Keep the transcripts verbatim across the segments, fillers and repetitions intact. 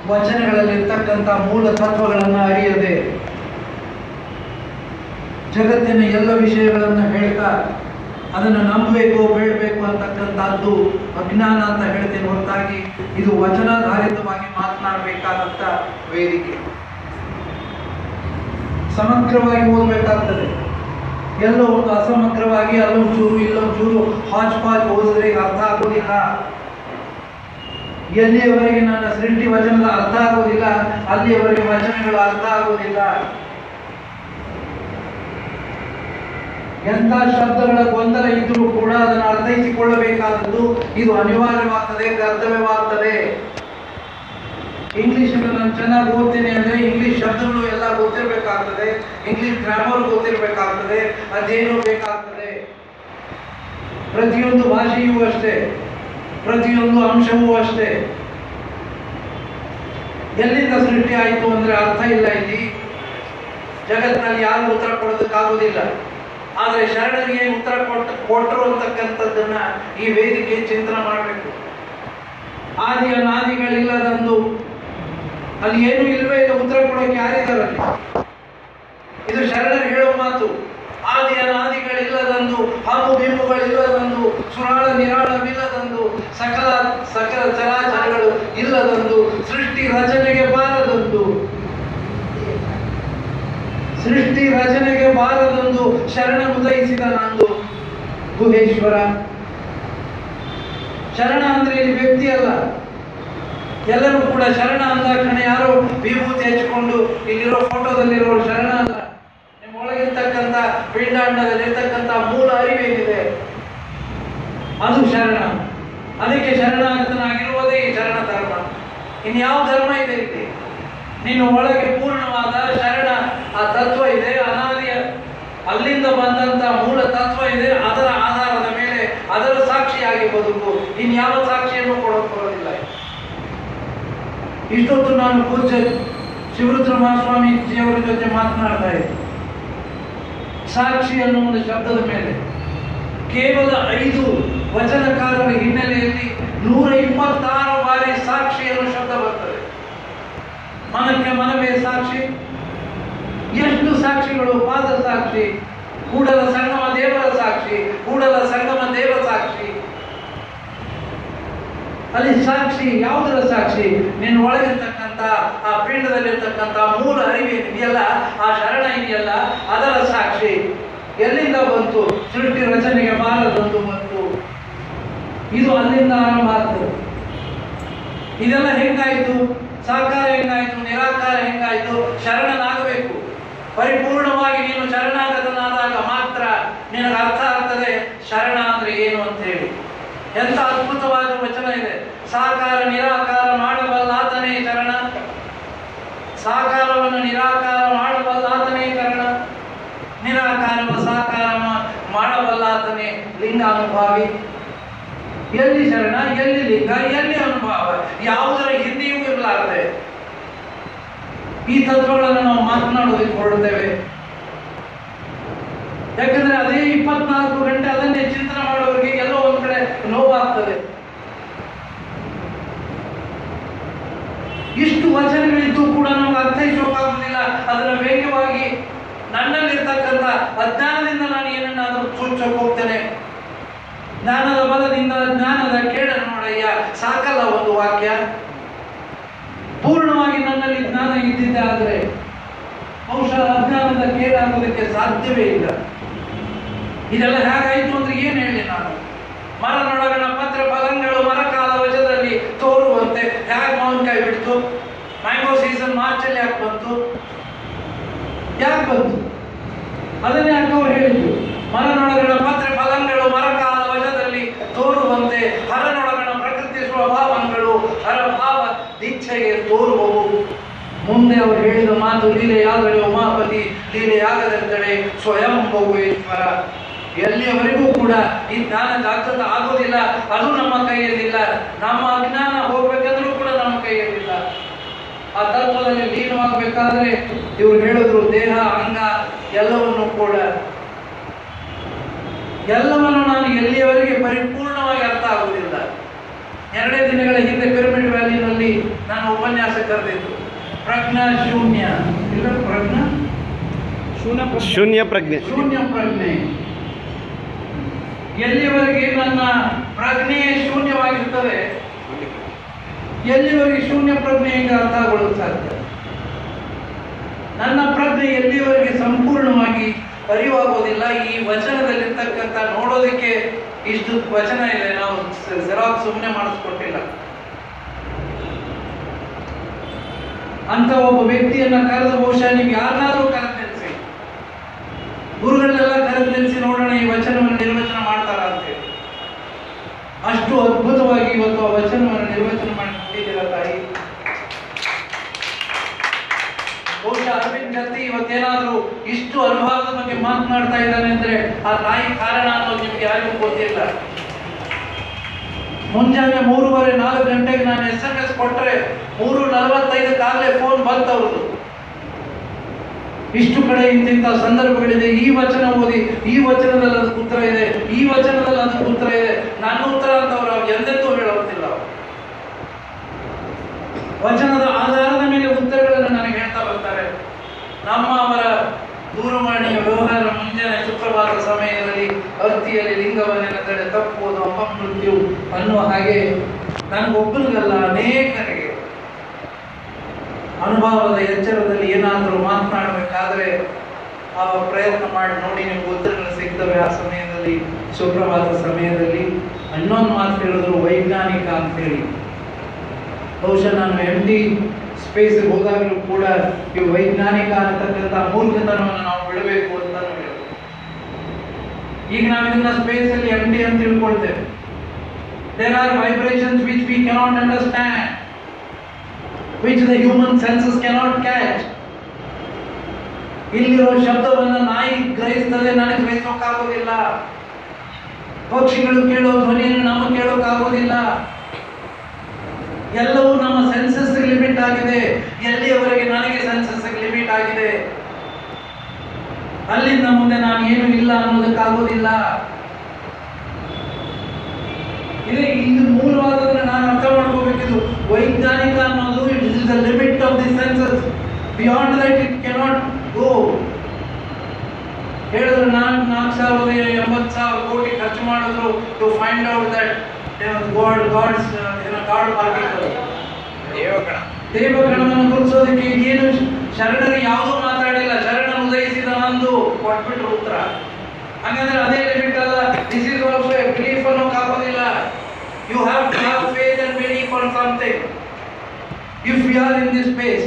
ವಚನಗಳಲ್ಲಿರ್ತಕ್ಕಂಥ ಮೂಲ ತತ್ವಗಳನ್ನು ಅರಿಯದೆ ಜಗತ್ತಿನ ಎಲ್ಲ ವಿಷಯಗಳನ್ನು ಹೇಳ್ತಾ ಅದನ್ನು ನಂಬಬೇಕು ಬೇಡಬೇಕು ಅಂತಕ್ಕಂಥದ್ದು ಅಜ್ಞಾನ ಅಂತ ಹೇಳ್ತೇನೆ ಹೊರತಾಗಿ ಇದು ವಚನಾಧಾರಿತವಾಗಿ ಮಾತನಾಡಬೇಕಾದಂಥ ವೇದಿಕೆ. ಸಮಗ್ರವಾಗಿ ಓದಬೇಕಾಗ್ತದೆ. ಎಲ್ಲೋ ಒಂದು ಅಸಮಗ್ರವಾಗಿ ಅಲ್ಲೊಂದು ಚೂರು ಇಲ್ಲೊಂದು ಚೂರು ಹಾಚ್ ಪಾಚ್ ಓದಿದ್ರೆ ಅರ್ಥ ಆಗೋದಿಲ್ಲ. ಎಲ್ಲಿಯವರೆಗೆ ನನ್ನ ಸೃಷ್ಟಿ ವಚನದ ಅರ್ಥ ಆಗೋದಿಲ್ಲ ಅಲ್ಲಿಯವರೆಗೆ ವಚನಗಳು ಅರ್ಥ ಆಗೋದಿಲ್ಲ. ಎಂಥ ಶಬ್ದಗಳ ಗೊಂದಲ ಇದ್ರೂ ಕೂಡ ಅದನ್ನು ಅರ್ಥೈಸಿಕೊಳ್ಳಬೇಕಾದದ್ದು ಇದು ಅನಿವಾರ್ಯವಾಗ್ತದೆ, ಕರ್ತವ್ಯವಾಗ್ತದೆ. ಇಂಗ್ಲಿಷ್ ನಾನು ಚೆನ್ನಾಗಿ ಓದ್ತೇನೆ ಅಂದ್ರೆ ಇಂಗ್ಲಿಷ್ ಶಬ್ದಗಳು ಎಲ್ಲ ಗೊತ್ತಿರಬೇಕಾಗ್ತದೆ, ಇಂಗ್ಲಿಷ್ ಗ್ರಾಮರ್ ಗೊತ್ತಿರಬೇಕಾಗ್ತದೆ, ಅದೇನು ಬೇಕಾಗ್ತದೆ. ಪ್ರತಿಯೊಂದು ಭಾಷೆಯೂ ಅಷ್ಟೇ, ಪ್ರತಿಯೊಂದು ಅಂಶವೂ ಅಷ್ಟೇ. ಎಲ್ಲಿಂದ ಸೃಷ್ಟಿ ಆಯಿತು ಅಂದ್ರೆ ಅರ್ಥ ಇಲ್ಲ. ಇಲ್ಲಿ ಜಗತ್ತಿನಲ್ಲಿ ಯಾರು ಉತ್ತರ ಕೊಡೋದಕ್ಕಾಗುವುದಿಲ್ಲ. ಆದರೆ ಶರಣರಿಗೆ ಉತ್ತರ ಕೊಟ್ಟ ಕೊಟ್ಟರು ಅಂತಕ್ಕಂಥದ್ದನ್ನ ಈ ವೇದಿಕೆ ಚಿಂತನೆ ಮಾಡಬೇಕು. ಆದಿ ಅನಾದಿಗಳಿಲ್ಲದಂದು ಅಲ್ಲಿ ಏನು ಇಲ್ವೇ ಇಲ್ಲ, ಉತ್ತರ ಕೊಡೋಕೆ ಯಾರಿದ್ದಾರಲ್ಲಿ? ಇದು ಶರಣರು ಹೇಳೋ ಮಾತು. ಆದಿ ಅನಾದಿಗಳಿಲ್ಲದಂದು, ಹಾಗು ಬಿಂಬುಗಳಿಲ್ಲದಂದು, ಸುರಾಳ ನಿರಾಳವಿಲ್ಲದಂದು, ಸಕಲ ಸಕಲ ಚರಾಚರಗಳು ಇಲ್ಲದಂದು, ಸೃಷ್ಟಿ ರಚನೆಗೆ ಬಾರದಂದು ಸೃಷ್ಟಿ ರಚನೆಗೆ ಬಾರದೊಂದು ಶರಣ ಉದಯಿಸಿದ ನಂದು ಗುಹೇಶ್ವರ. ಶರಣ ಅಂದ್ರೆ ಇಲ್ಲಿ ವ್ಯಕ್ತಿ ಅಲ್ಲ. ಎಲ್ಲರೂ ಕೂಡ ಶರಣ ಅಂದಾಕ್ಷಣ ಯಾರೋ ವಿಭೂತಿ ಹಚ್ಚಿಕೊಂಡು ಇಲ್ಲಿರೋ ಫೋಟೋದಲ್ಲಿರೋ ಶರಣ ಅಲ್ಲ. ನಿಮ್ಮ ಒಳಗಿರ್ತಕ್ಕಂಥ ಪಿಂಡಾಂಡದಲ್ಲಿರ್ತಕ್ಕಂಥ ಮೂಲ ಅರಿವೇನಿದೆ ಅದು ಶರಣ. ಅದಕ್ಕೆ ಶರಣಾಗತನಾಗಿರುವುದೇ ಈ ಶರಣ ಧರ್ಮ. ಇನ್ಯಾವ ಧರ್ಮ ಇದೆ ಇಲ್ಲಿ? ನಿನ್ನ ಒಳಗೆ ಪೂರ್ಣವಾದ ಶರಣ ಆ ತತ್ವ ಇದೆ, ಅನಾದಿಯ ಅಲ್ಲಿಂದ ಬಂದಂತ ಮೂಲ ತತ್ವ ಇದೆ. ಅದರ ಆಧಾರದ ಮೇಲೆ ಅದರ ಸಾಕ್ಷಿಯಾಗಿ ಬದುಕು. ಇನ್ಯಾವ ಸಾಕ್ಷಿಯನ್ನು ಕೊಡೋದಿಲ್ಲ. ಇಷ್ಟೊತ್ತು ನಾನು ಪೂಜ್ಯ ಶಿವರುದ್ರ ಮಹಾಸ್ವಾಮೀಜಿಯವರ ಜೊತೆ ಮಾತನಾಡ್ತಾ ಇದ್ದೆ. ಸಾಕ್ಷಿ ಅನ್ನೋ ಒಂದು ಶಬ್ದದ ಮೇಲೆ ಕೇವಲ ಐದು ವಚನಕಾರರ ಹಿನ್ನೆಲೆಯಲ್ಲಿ ನೂರ ಇಪ್ಪತ್ತಾರು ಬಾರಿ ಸಾಕ್ಷಿ ಅನ್ನೋ ಶಬ್ದ ಬರ್ತದೆ. ಮನಕ್ಕೆ ಮನವೇ ಸಾಕ್ಷಿ. ಎಷ್ಟು ಸಾಕ್ಷಿಗಳು? ಪಾದ ಸಾಕ್ಷಿ, ಕೂಡಲ ಸಂಗಮ ದೇವರ ಸಾಕ್ಷಿ, ಕೂಡಲ ಸಂಗಮ ದೇವ ಸಾಕ್ಷಿ. ಅಲ್ಲಿ ಸಾಕ್ಷಿ ಯಾವುದರ ಸಾಕ್ಷಿ? ನಿನ್ನ ಒಳಗಿರ್ತಕ್ಕಂಥ ಆ ಪಿಂಡದಲ್ಲಿರ್ತಕ್ಕಂಥ ಮೂಲ ಅರಿವೇನಿದೆಯಲ್ಲ, ಆ ಶರಣ ಇದೆಯಲ್ಲ, ಅದರ ಸಾಕ್ಷಿ. ಎಲ್ಲಿಂದ ಬಂತು? ಸೃಷ್ಟಿ ರಚನೆಗೆ ಬಾರದಂದು ಬಂತು. ಇದು ಅಲ್ಲಿಂದ ಆರಂಭ ಆಗ್ತದೆ. ಇದೆಲ್ಲ ಹೆಂಗಾಯ್ತು? ಸಾಕಾರ ಹೆಂಗಾಯ್ತು? ನಿರಾಕಾರ ಹೆಂಗಾಯ್ತು? ಶರಣನಾಗಬೇಕು. ಪರಿಪೂರ್ಣವಾಗಿ ನೀನು ಶರಣಾಗತನಾದಾಗ ಮಾತ್ರ ನಿನಗೆ ಅರ್ಥ ಆಗ್ತದೆ ಶರಣ ಅಂದ್ರೆ ಏನು ಅಂತ ಹೇಳಿ. ಎಂತ ಅದ್ಭುತವಾದ ವಚನ ಇದೆ. ಸಾಕಾರ ನಿರಾಕಾರ ಮಾಡಬಲ್ಲಾತನೇ ಶರಣ, ಸಾಕಾರವನ್ನು ನಿರಾಕಾರ ಮಾಡಬಲ್ಲಾತನೇ ಶರಣ, ನಿರಾಕಾರವ ಸಾಕಾರ ಮಾಡಬಲ್ಲಾತನೇ ಲಿಂಗಾನುಭಾವಿ. ಎಲ್ಲಿ ಶರಣ, ಎಲ್ಲಿ ಲಿಂಗ, ಎಲ್ಲಿ ಅನುಭವ? ಯಾವುದರ ಹಿಂದೆಯೂ ಇರಲಾರದೆ ಈ ತತ್ವಗಳನ್ನು ನಾವು ಮಾತನಾಡೋದಕ್ಕೆ ಹೊರಡ್ತೇವೆ. ಯಾಕಂದ್ರೆ ಅದೇ ಇಪ್ಪತ್ನಾಲ್ಕು ಗಂಟೆ ಅದನ್ನೇ ಚಿಂತನೆ ಮಾಡೋರಿಗೆ ಎಲ್ಲೋ ಒಂದ್ ಕಡೆ ನೋವಾಗ್ತದೆ. ಇಷ್ಟು ವಚನಗಳಿದ್ದು ಕೂಡ ನಮ್ಗೆ ಅರ್ಥೈಸೋಕ್ಕಾಗುವುದಿಲ್ಲ. ಅದನ್ನ ವೇಗವಾಗಿ ನನ್ನಲ್ಲಿರ್ತಕ್ಕಂಥ ಅಜ್ಞಾನದಿಂದ ನಾನು ಏನನ್ನಾದರೂ ಸೂಚಕ್ಕೆ ಹೋಗ್ತೇನೆ. ಜ್ಞಾನದ ಬಲದಿಂದ ಜ್ಞಾನದ ಕೇಳ ನೋಡಯ್ಯ ಸಾಕಲ್ಲ ಒಂದು ವಾಕ್ಯ. ಪೂರ್ಣವಾಗಿ ನನ್ನಲ್ಲಿ ಜ್ಞಾನ ಇದ್ದಿದ್ದೆ ಆದರೆ ಬಹುಶಃ ಅಜ್ಞಾನದ ಕೇಳಾಗೋದಕ್ಕೆ ಸಾಧ್ಯವೇ ಇಲ್ಲ. ಇದೆಲ್ಲ ಹೇಗಾಯ್ತು ಅಂದ್ರೆ ಏನ್ ಹೇಳಿ ನಾನು? ಮರನೊಳಗಣ ಪತ್ರ ಫಲಗಳು ಮರಕಾಲ ವಶದಲ್ಲಿ ತೋರುವಂತೆ ಹೇಗೆ ಮಾವಿನಕಾಯಿ ಬಿಡ್ತು? ಮ್ಯಾಂಗೋ ಸೀಸನ್ ಮಾರ್ಚಲ್ಲಿ ಯಾಕೆ ಬಂತು? ಯಾಕೆ ಬಂತು? ಅದನ್ನೇ ಯಾಕೆ ಅವ್ರು ಹೇಳಿದ್ರು. ಮರನೊಳಗಣ ಪತ್ರ ಫಲಗಳು ಮರಕಾಲ ವಶದಲ್ಲಿ ತೋರುವಂತೆ ಹರನೊಳಗಣ ಪ್ರಕೃತಿ ಸ್ವಭಾವಗಳು ಹರಭಾವ ದೀಕ್ಷೆಗೆ ತೋರುವವು. ಮುಂದೆ ಅವರು ಹೇಳಿದ ಮಾತು ಲೀಲೆಯಾಗಡೆ ಉಮಾಪತಿ, ಲೀಲೆಯಾಗದಂತಡೆ ಸ್ವಯಂ ಭವೇಶ್ವರ. ಎಲ್ಲಿಯವರೆಗೂ ಕೂಡ ಈ ಜ್ಞಾನ ಜಾಗೃತ ಆಗೋದಿಲ್ಲ, ಅದು ನಮ್ಮ ಕೈಯಲ್ಲಿಲ್ಲ. ನಮ್ಮ ಅಜ್ಞಾನ ಹೋಗ್ಬೇಕಂದ್ರೂ ಕೂಡ ನಮ್ಮ ಕೈಯಲ್ಲಿಲ್ಲ. ಆ ತತ್ವದಲ್ಲಿ ಲೀನವಾಗಬೇಕಾದ್ರೆ ಇವ್ರು ಹೇಳಿದ್ರು ದೇಹ ಅಂಗ ಎಲ್ಲವನ್ನು ಕೂಡ ಎಲ್ಲವನ್ನು ನಾನು ಎಲ್ಲಿಯವರೆಗೆ ಪರಿಪೂರ್ಣವಾಗಿ ಅರ್ಥ ಆಗುವುದಿಲ್ಲ. ಎರಡೇ ದಿನಗಳ ಹಿಂದೆ ಪಿರಮಿಡ್ ವ್ಯಾಲಿನಲ್ಲಿ ನಾನು ಉಪನ್ಯಾಸ ಕರೆದಿದ್ದು. ಪ್ರಜ್ಞಾ ಶೂನ್ಯ ಇಲ್ಲ ಪ್ರಜ್ಞಾ ಶೂನ್ಯ ಪ್ರಜ್ಞೆ ಶೂನ್ಯ ಪ್ರಜ್ಞೆ. ಎಲ್ಲಿವರೆಗೆ ನನ್ನ ಪ್ರಜ್ಞೆ ಶೂನ್ಯವಾಗಿರ್ತದೆ, ಎಲ್ಲಿವರೆಗೆ ಶೂನ್ಯ ಪ್ರಜ್ಞೆಯಿಂದ ಅರ್ಥಗೊಳ್ಳಲು ಸಾಧ್ಯ? ನನ್ನ ಪ್ರಜ್ಞೆ ಎಲ್ಲಿವರೆಗೆ ಸಂಪೂರ್ಣವಾಗಿ ಅರಿವಾಗೋದಿಲ್ಲ. ಈ ವಚನದಲ್ಲಿರ್ತಕ್ಕಂಥ ನೋಡೋದಕ್ಕೆ ಇಷ್ಟು ವಚನ ಇದೆ, ನಾವು ಜೆರಾಕ್ಸ್ ಸುಮ್ಮನೆ ಮಾಡಿಸ್ಕೊಟ್ಟಿಲ್ಲ. ಅಂತ ಒಬ್ಬ ವ್ಯಕ್ತಿಯನ್ನ ಕರೆದು ಬಹುಶಃ ನೀವು ಯಾರನ್ನಾದ್ರೂ ಕರೆದು ನಿಲ್ಲಿಸಿ, ಗುರುಗಳನ್ನೆಲ್ಲ ಕರೆದು ನಿಲ್ಲಿಸಿ ನೋಡೋಣ ಈ ವಚನವನ್ನು ನಿರ್ವಚನ ಮಾಡ್ತಾರ ಅಂತೇಳಿ. ಅಷ್ಟು ಅದ್ಭುತವಾಗಿ ಇವತ್ತು ಆ ವಚನವನ್ನು ನಿರ್ವಚನ ಮಾಡಿ ಕೊಟ್ಟಿದ್ದೀರ ತಾಯಿ. ಬಹುಶಃ ಅರವಿಂದ್ ಜತ್ತಿ ಇವತ್ತೇನಾದ್ರೂ ಇಷ್ಟು ಅನುಭವದ ಬಗ್ಗೆ ಮಾತನಾಡ್ತಾ ಇದ್ದಾನೆ ಅಂದ್ರೆ ಆ ತಾಯಿ ಕಾರಣ ಅನ್ನೋದು ನಿಮ್ಗೆ ಯಾರಿಗೂ ಗೊತ್ತಿಲ್ಲ. ಮುಂಜಾನೆ ಮೂರುವರೆ ನಾಲ್ಕು ಗಂಟೆಗೆ ನಾನು ಎಸ್ ಎಂ ಎಸ್ ಕೊಟ್ರೆ ಮೂರು ನಲವತ್ತೈದಕ್ಕಾಗಲೇ ಫೋನ್ ಬಂತವ್ರದ್ದು. ಇಷ್ಟು ಕಡೆ ಇಂತಿಂತ ಸಂದರ್ಭಗಳಿದೆ, ಈ ವಚನ ಓದಿ, ಈ ವಚನದಲ್ಲಿ ಅದಕ್ಕೆ ಉತ್ತರ ಇದೆ, ಈ ವಚನದಲ್ಲಿ ಅದಕ್ಕೆ ಉತ್ತರ ಇದೆ. ನನ್ನ ಉತ್ತರ ಅಂತವ್ರು ಎಂದೆಂದೂ ಹೇಳೋದಿಲ್ಲ. ವಚನದ ಆಧಾರದ ಮೇಲೆ ಉತ್ತರಗಳನ್ನು ನನಗೆ ಹೇಳ್ತಾ ಬರ್ತಾರೆ. ನಮ್ಮ ಅವರ ದೂರವಾಣಿಯ ವ್ಯವಹಾರ ಮುಂಜಾನೆ ಶುಕ್ರವಾರ ಸಮಯದಲ್ಲಿ ಅರ್ತಿಯಲ್ಲಿ ಲಿಂಗವನ್ನೆಂದರೆ ತಪ್ಪುವುದು ಅಪಮೃತ್ಯು ಅನ್ನುವ ಹಾಗೆ ನನಗೊಬ್ಬರಿಗಲ್ಲ ಅನೇಕರಿಗೆ ಅನುಭವದ ಎಚ್ಚರದಲ್ಲಿ ಏನಾದರೂ ಮಾತನಾಡಬೇಕಾದ್ರೆ ಆ ಪ್ರಯತ್ನ ಮಾಡಿ ನೋಡಿ, ನಿಮ್ಗೆ ಉತ್ತರಗಳು ಸಿಗ್ತವೆ. ಆ ಸಮಯದಲ್ಲಿ ಶುಕ್ರವಾರ ಸಮಯದಲ್ಲಿ ಇನ್ನೊಂದು ಮಾತು ಹೇಳಿದ್ರು ವೈಜ್ಞಾನಿಕ ಅಂತೇಳಿ. ಬಹುಶಃ ನಾನು ಎಂ ಡಿ ಸ್ಪೇಸ್ ಹೋದಾಗಲೂ ಕೂಡ ಈ ವೈಜ್ಞಾನಿಕ ಅಂತಕ್ಕಂಥ ಮೂರ್ಖತನವನ್ನು ನಾವು ಬಿಡಬೇಕು ಅಂತ ಹೇಳಿದ್ರು. ಈಗ ನಾವು ಇದನ್ನ ಸ್ಪೇಸ್ ಅಲ್ಲಿ ಎಂ ಡಿ ಅಂತ ತಿಳ್ಕೊಳ್ತೇವೆ. There are vibrations which we cannot understand, which the human senses cannot catch. ಇಲ್ಲಿರೋ ಶಬ್ದವನ್ನ ನಾಯಿ ಗ್ರಹಿಸ್ತದೆ, ನನಗೆ ಗ್ರಹಿಸೋಕ್ಕಾಗೋದಿಲ್ಲ. ಪಕ್ಷಿಗಳು ಕೇಳೋ ಧ್ವನಿಯನ್ನು ನಮಗೆ ಕೇಳೋಕ್ಕಾಗೋದಿಲ್ಲ. ಎಲ್ಲವೂ ನಮ್ಮ ಸೆನ್ಸಸ್ ಲಿಮಿಟ್ ಆಗಿದೆ. ಎಲ್ಲಿಯವರೆಗೆ ನನಗೆ ಸೆನ್ಸಸ್ ಲಿಮಿಟ್ ಆಗಿದೆ, ಅಲ್ಲಿಂದ ಮುಂದೆ ನಾನು ಏನು ಇಲ್ಲ ಅನ್ನೋದಕ್ಕಾಗೋದಿಲ್ಲ. ಇದೇ ಇದು ಮೂಲವಾದದನ್ನ ನಾನು ಅರ್ಥ ಮಾಡ್ಕೋಬೇಕಿದ್ದು. ವೈಜ್ಞಾನಿಕ ಅನ್ನೋದು it is the limit of the senses, beyond that it cannot go. ಹೇಳಿದ್ರು ನಾಲ್ಕು ನಾಲ್ಕು ಸಾವಿರದ ಎಂಬತ್ತು ಸಾವಿರ ಕೋಟಿ ಖರ್ಚು ಮಾಡಿದ್ರು to find out that God God's God particle ದೇವಗಣ ದೇವಗಣವನ್ನು ಗುರುತಿಸೋದಕ್ಕೆ ಏನು ಶರಣರು ಯಾವುದೂ ಮಾತಾಡಿಲ್ಲ. ಶರಣ ಉದಯಿಸಿದ ನಂದು ಕೊಟ್ಬಿಟ್ರು ಉತ್ತರ. ಹಾಗಾದ್ರೆ ಅದೇ ಲಿಮಿಟ್ ಅಲ್ಲ. This is also a belief ಅನ್ನೋಕ್ಕಾಗೋದಿಲ್ಲ. You have to have faith and belief on something if you are in this space.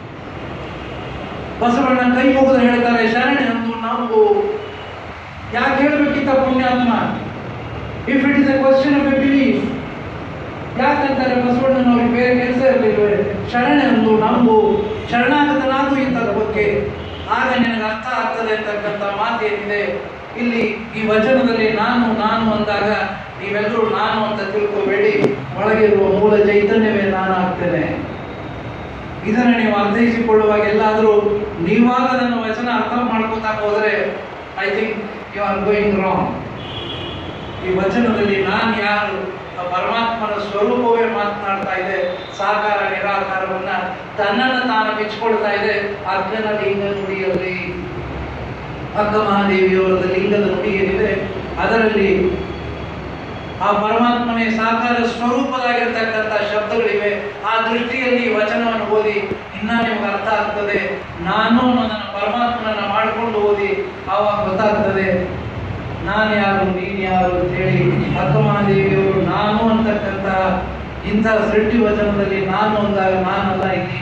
Basavanna ಕೈ ಮುಗಿದು ಹೇಳ್ತಾರೆ ಶರಣ ಎಂದು ನಾವು ಯಾಕೆ ಹೇಳ್ಬೇಕಿತ್ತ ಪುಣ್ಯಾತ್ಮ? If it is a question of a belief, ಯಾಕಂತಾರೆ ಬಸವಣ್ಣನವ್ರಿಗೆ ಬೇರೆ ಕೆಲಸ ಇರಲಿಲ್ವೇ? ಶರಣ ಎಂದು ನಂಬು, ಶರಣಾಗತನಾಗೂ ಇಂಥದ ಬಗ್ಗೆ, ಆಗ ನಿನಗೆ ಅರ್ಥ ಆಗ್ತದೆ ಅಂತಕ್ಕಂಥ ಮಾತು ಏನಿದೆ ಇಲ್ಲಿ ಈ ವಚನದಲ್ಲಿ. ನಾನು ನಾನು ಅಂದಾಗ ನೀವೆಲ್ಲರೂ ನಾನು ಅಂತ ತಿಳ್ಕೋಬೇಡಿ, ಒಳಗಿರುವ ಮೂಲ ಚೈತನ್ಯವೇ ನಾನು ಆಗ್ತೇನೆ. ಇದನ್ನು ನೀವು ಅರ್ಥೈಸಿಕೊಳ್ಳುವಾಗ ಎಲ್ಲಾದರೂ ನೀವಾಗ ನನ್ನ ವಚನ ಅರ್ಥ ಮಾಡ್ಕೋತಾ ಹೋದರೆ I think you are going wrong. ಈ ವಚನದಲ್ಲಿ ನಾನು ಯಾರು, ಪರಮಾತ್ಮನ ಸ್ವರೂಪವೇ ಮಾತನಾಡ್ತಾ ಇದೆ. ಸಾಕಾರ ನಿರಾಕಾರವನ್ನ ತನ್ನನ್ನು ತಾನು ಮೆಚ್ಚಿಕೊಳ್ತಾ ಇದೆ. ಅಗ್ಗನ ಲಿಂಗ ನುಡಿಯಲ್ಲಿ ಅಕ್ಕ ಮಹಾದೇವಿಯವರದ ಲಿಂಗದ ನುಡಿ ಏನಿದೆ ಅದರಲ್ಲಿ ಆ ಪರಮಾತ್ಮನೇ ಸಾಕಾರ ಸ್ವರೂಪದಾಗಿರ್ತಕ್ಕಂಥ ಶಬ್ದಗಳಿವೆ. ಆ ದೃಷ್ಟಿಯಲ್ಲಿ ವಚನವನ್ನು ಓದಿ ಇನ್ನ ನಿಮ್ಗೆ ಅರ್ಥ ಆಗ್ತದೆ. ನಾನು ನನ್ನ ಪರಮಾತ್ಮನನ್ನ ಮಾಡಿಕೊಂಡು ಓದಿ ಆವಾಗ ಗೊತ್ತಾಗ್ತದೆ ನಾನು ಯಾರು ನೀನು ಯಾರು ಅಂತೇಳಿ. ಅಕ್ಕ ಮಹಾದೇವಿಯವರು ನಾನು ಅಂತಕ್ಕಂಥ ಇಂಥ ಸೃಷ್ಟಿ ವಚನದಲ್ಲಿ ನಾನು ಅಂದಾಗ ನಾನಲ್ಲ. ಇಲ್ಲಿ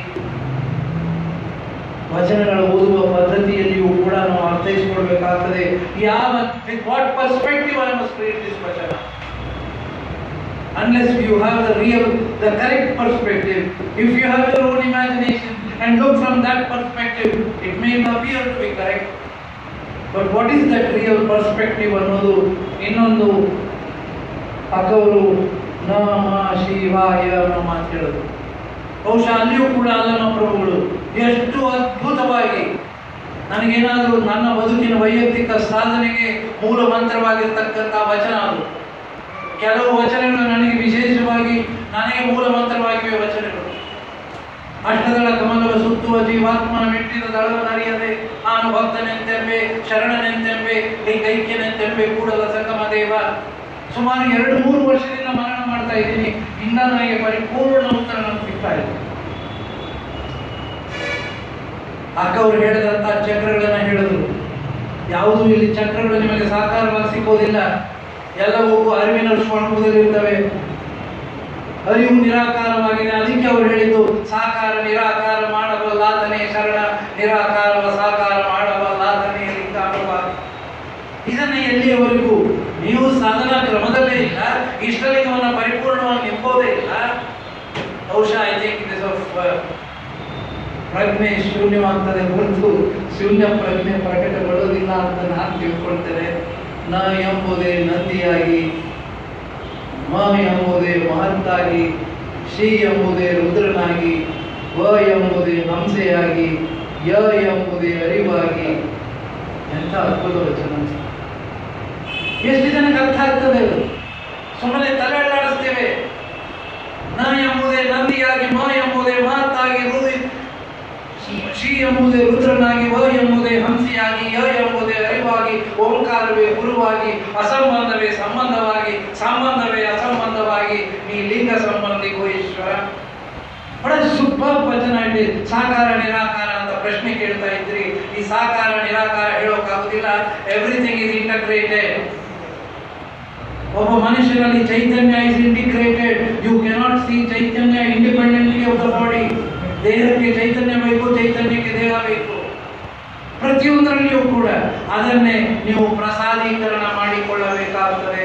ವಚನಗಳ ಓದುವ ಪದ್ಧತಿಯಲ್ಲಿಯೂ ಕೂಡ ನಾವು ಅರ್ಥೈಸಿಕೊಳ್ಬೇಕಾಗ್ತದೆ. ಯಾವ with what perspective I must read this vachana. Unless you have the real, the correct perspective, if you have your own imagination and look from that perspective, it may appear to be correct. But what is that real perspective ಅನ್ನೋದು ಇನ್ನೊಂದು ಅಕ್ಕವರು ನಮ ಶಿವಾಯ ಅನ್ನೋ ಮಾತು ಹೇಳೋದು. ಬಹುಶಃ ಅಲ್ಲಿಯೂ ಕೂಡ ಅಲ್ಲಮ ಪ್ರಭುಗಳು ಎಷ್ಟು ಅದ್ಭುತವಾಗಿ ನನಗೇನಾದರೂ ನನ್ನ ಬದುಕಿನ ವೈಯಕ್ತಿಕ ಸಾಧನೆಗೆ ಮೂಲ ಮಂತ್ರವಾಗಿರ್ತಕ್ಕಂಥ ವಚನ ಅದು. ಕೆಲವು ವಚನಗಳು ನನಗೆ ವಿಶೇಷವಾಗಿ ನನಗೆ ಮೂಲ ಮಂತ್ರವಾಗಿವೆ ವಚನಗಳು. ಅಷ್ಟದಳ ಕಮಲವ ಸುತ್ತುವ ಜೀವಾತ್ಮನ ಮೆಟ್ಟಿದ ದಳವನ್ನರಿಯದೆ ನಾನು ಭಕ್ತನೆಂತೆಂಬೆ, ಶರಣನೆಂತೆಂಬೆ, ಕೈಕೈಕ್ಯನೆಂತೆಂಬೆ ಕೂಡಲ ಸಂಗಮ ದೇವ. ಸುಮಾರು ಎರಡು ಮೂರು ವರ್ಷದಿಂದ ಮರಣ ಮಾಡ್ತಾ ಇದ್ದೀನಿ, ಇನ್ನ ನನಗೆ ಪರಿಪೂರ್ಣ ಉತ್ತರ ನನಗೆ ಸಿಗ್ತಾ ಇದೆ. ಅಕ್ಕ ಅವರು ಹೇಳಿದಂತ ಚಕ್ರಗಳನ್ನ ಹೇಳಿದ್ರು. ಯಾವುದೂ ಇಲ್ಲಿ ಚಕ್ರಗಳು ನಿಮಗೆ ಸಾಕಾರವಾಗಿ ಸಿಕ್ಕೋದಿಲ್ಲ, ಎಲ್ಲವೂ ಅರಿವಿನ ಸ್ವರೂಪದಲ್ಲಿರ್ತವೆ. ಅರಿವು ನಿರಾಕಾರವಾಗಿದೆ. ಅದಕ್ಕೆ ಅವರು ಹೇಳಿದ್ದು ಸಾಕಾರ ನಿರಾಕಾರ ಮಾಡಬಲ್ಲಾತನೇ ಶರಣ, ನಿರಾಕಾರವ ಸಾಕಾರ ಮಾಡಬಲ್ಲಾತನೇ ಲಿಂಗಾನುಭವ. ಇದನ್ನ ಎಲ್ಲಿಯವರೆಗೂ ನೀವು ಸಾಧನಾ ಕ್ರಮದಲ್ಲೇ ಇಲ್ಲ, ಇಷ್ಟಲಿಂಗವನ್ನು ಪರಿಪೂರ್ಣವಾಗಿ ನಿಂಬೋದೇ ಇಲ್ಲ. ಬಹುಶಃ ಐ ಥಿಂಕ್ ದಿಸ್ ಆಫ್ ಪ್ರಜ್ಞೆ ಶೂನ್ಯವಾಗ್ತದೆ ಹೊರತು ಶೂನ್ಯ ಪ್ರಜ್ಞೆ ಪ್ರಕಟಗೊಳ್ಳೋದಿಲ್ಲ ಅಂತ ನಾನು ತಿಳ್ಕೊಳ್ತೇನೆ. ನ ಎಂಬುದೇ ನಂದಿಯಾಗಿ, ಮ ಎಂಬುದೇ ಮಹತ್ತಾಗಿ, ಶ್ರೀ ಎಂಬುದೇ ರುದ್ರನಾಗಿ, ವ ಎಂಬುದೇ ಹಂಸೆಯಾಗಿ, ಯ ಎಂಬುದೇ ಅರಿವಾಗಿ. ಎಂಥ ಅದ್ಭುತ ವಚನ! ಎಷ್ಟು ಜನಕ್ಕೆ ಅರ್ಥ ಆಗ್ತದೆ? ಸುಮ್ಮನೆ ತಲೆ ಅಲ್ಲಾಡಿಸ್ತೇವೆ. ನ ಎಂಬುದೇ ನಂದಿಯಾಗಿ, ಮ ಎಂಬುದೇ ಮಹತ್ತಾಗಿ, ರುದ್ರಿ ಶ್ರೀ ಎಂಬುದೇ ರುದ್ರನಾಗಿ, ವ ಎಂಬುದೇ ಹಂಸಿಯಾಗಿ, ಯ ಎಂಬುದೇ ಅರಿವಾಗಿ, ಓಂಕಾರವೇ ಗುರುವಾಗಿ, ಅಸಂಬಂಧವೇ ಸಂಬಂಧವಾಗಿ, ಸಂಬಂಧವೇ ಅಸಂಬಂಧವಾಗಿ, ನೀ ಲಿಂಗ ಸಂಬಂಧಿಗೂ ಈಶ್ವರ. ಬಹಳ ಸೂಪರ್ ವಚನ ಇದೆ. ಸಾಕಾರ ನಿರಾಕಾರ ಅಂತ ಪ್ರಶ್ನೆ ಕೇಳ್ತಾ ಇದ್ರಿ. ಈ ಸಾಕಾರ ನಿರಾಕಾರ ಹೇಳೋಕ್ಕಾಗುದಿಲ್ಲ. Everything is integrated. ಒಬ್ಬ ಮನುಷ್ಯನಲ್ಲಿ chaitanya is integrated. You cannot see chaitanya independently of the body. ದೇಹಕ್ಕೆ ಚೈತನ್ಯ ಬೇಕು, ಚೈತನ್ಯಕ್ಕೆ ದೇಹ ಬೇಕು. ಪ್ರತಿಯೊಂದರಲ್ಲಿಯೂ ಕೂಡ ಅದನ್ನೇ ನೀವು ಪ್ರಸಾದೀಕರಣ ಮಾಡಿಕೊಳ್ಳಬೇಕಾಗುತ್ತದೆ.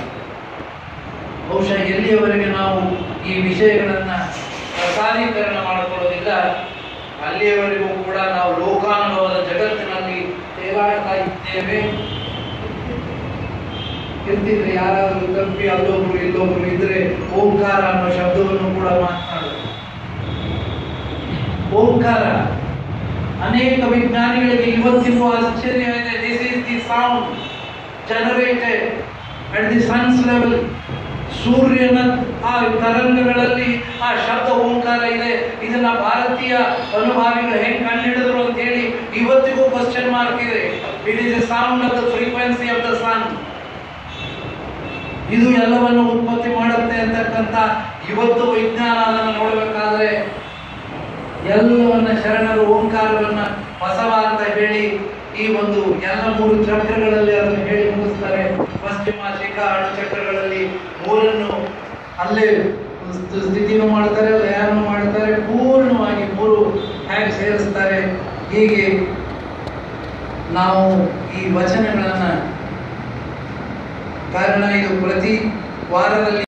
ಬಹುಶಃ ಎಲ್ಲಿಯವರೆಗೆ ನಾವು ಈ ವಿಷಯಗಳನ್ನ ಪ್ರಸಾದೀಕರಣ ಮಾಡಿಕೊಳ್ಳೋದಿಲ್ಲ, ಅಲ್ಲಿಯವರೆಗೂ ಕೂಡ ನಾವು ಲೋಕಾನುಭವದ ಜಗತ್ತಿನಲ್ಲಿ ತೇಲಾಡ್ತಾ ಇದ್ದೇವೆ. ಇರ್ತಿದ್ರೆ ಯಾರಾದರೂ ತಪ್ಪಿ ಅಲ್ಲೊಬ್ರು ಇಲ್ಲೊಬ್ರು ಇದ್ರೆ ಓಂಕಾರ ಅನ್ನೋ ಶಬ್ದವನ್ನು ಕೂಡ ಮಾತನಾಡೋದು. ಓಂಕಾರ ಅನೇಕ ವಿಜ್ಞಾನಿಗಳಿಗೆ ಇವತ್ತಿಗೂ ಆಶ್ಚರ್ಯ ಇದೆ. This is the sound generated at the sun's level. ಸೂರ್ಯನ ಆ ತರಂಗಗಳಲ್ಲಿ ಆ ಶಬ್ದ ಓಂಕಾರ ಇದೆ. ಇದನ್ನ ಭಾರತೀಯ ಅನುಭಾವಿಗಳು ಹೆಂಗ್ ಕಂಡುಹಿಡಿದ್ರು ಅಂತ ಹೇಳಿ ಇವತ್ತಿಗೂ ಕ್ವಶನ್ ಮಾರ್ಕ್ ಇದೆ. It is the sound of the frequency of the sun. ಇದು ಎಲ್ಲವನ್ನು ಉತ್ಪತ್ತಿ ಮಾಡುತ್ತೆ ಅಂತಕ್ಕಂಥ ಇವತ್ತು ವಿಜ್ಞಾನ ಅದನ್ನು ನೋಡಬೇಕಾದ್ರೆ ಎಲ್ಲವನ್ನ ಶರಣರು ಓಂಕಾರವನ್ನ ಬಸವ ಅಂತ ಹೇಳಿ ಈ ಒಂದು ಎಲ್ಲ ಮೂರು ಚಕ್ರಗಳಲ್ಲಿ ಅದನ್ನು ಹೇಳಿ ಮುಗಿಸ್ತಾರೆ. ಪಶ್ಚಿಮ ಶಿಖ ಅಣು ಚಕ್ರಗಳಲ್ಲಿ ಮೂರನ್ನು ಅಲ್ಲೇ ಸ್ಥಿತಿನೂ ಮಾಡ್ತಾರೆ, ಲಯನೂ ಮಾಡ್ತಾರೆ, ಪೂರ್ಣವಾಗಿ ಮೂರು ಹೇಗೆ ಸೇರಿಸ್ತಾರೆ. ಹೀಗೆ ನಾವು ಈ ವಚನಗಳನ್ನ, ಕಾರಣ ಇದು ಪ್ರತಿ ವಾರದಲ್ಲಿ